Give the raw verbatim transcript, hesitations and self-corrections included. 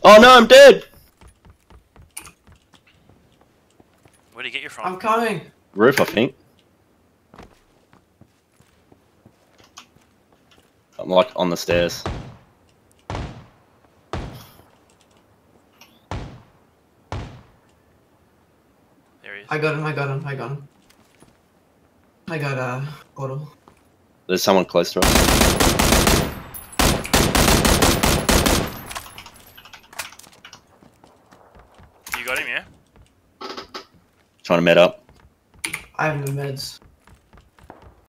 Oh no, I'm dead! Where'd he get you from? I'm coming. Roof, I think. I'm like on the stairs. There he is. I got him, I got him, I got him. I got uh auto. There's someone close to us. You got him, yeah? Trying to med up. I have no meds.